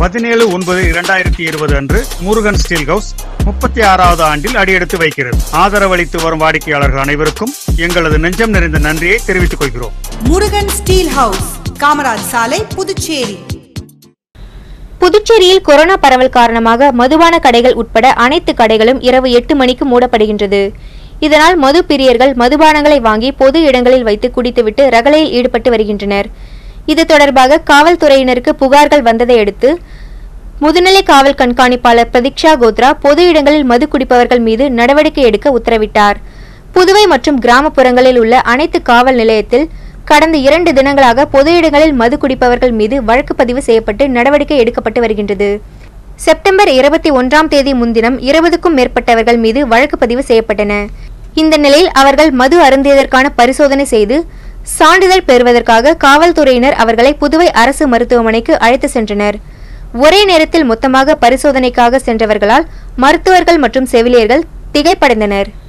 17/9/2020 அன்று Murugan steel house 36வது ஆண்டில் அடியெடுத்து வைக்கிறது. ஆதரவளித்து வரும் வாடிக்கையாளர்கள் அனைவருக்கும் எங்களது நெஞ்சம் நிறைந்த நன்றியை தெரிவித்துக் கொள்கிறோம். முருகன் ஸ்டீல் ஹவுஸ், காமராஜ் சாலை, புதுச்சேரி. புதுச்சேரியில் கொரோனா பரவல் காரணமாக மதுபான கடைகள் உட்பட அனைத்து கடைகளும் இரவு 8 மணிக்கு மூடப்படுகின்றது. இதனால் மது பிரியர்கள் மதுபானங்களை வாங்கி பொது இடங்களில் வைத்து குடித்துவிட்டு ரகளையில் ஈடுபட்டு வருகின்றனர். இது தொடர்பாக காவல்துறையினருக்கு புகார்கள் வந்ததை அடுத்து முதுநிலை காவல் கண்காணிப்பாளர் பிரதீக்ஷா கோத்ரா பொது இடங்களில் மது குடிப்பவர்கள் மீது நடவடிக்கை எடுக்க உத்தரவிட்டார். புதுவை மற்றும் கிராமப்புறங்களில் உள்ள அனைத்து காவல் நிலையத்தில் கடந்த 2 தினங்களாக பொது இடங்களில் மது குடிப்பவர்கள் மீது வழக்கு பதிவு செய்யப்பட்டு நடவடிக்கை எடுக்கப்பட்டு வருகின்றது. செப்டம்பர் 21ஆம் தேதி முன்தினம் 20க்கும் மேற்பட்டவர்கள் மீது வழக்கு பதிவு செய்யப்பட்டன. இந்த நிலையில் அவர்கள் மது அருந்தியதற்கான பரிசோதனை செய்து சான்றிதழ் பெறுவதற்காக காவல்துறையினர் அவர்களை புதுவை அரசு மருத்துவமனைக்கு அழைத்து சென்றனர். ஒரே நேரத்தில் மொத்தமாக பரிசோதனைக்காக சென்றவர்களால் மருத்துவர்கள் மற்றும் செவிலியர்கள் திகைப்படைந்தனர்.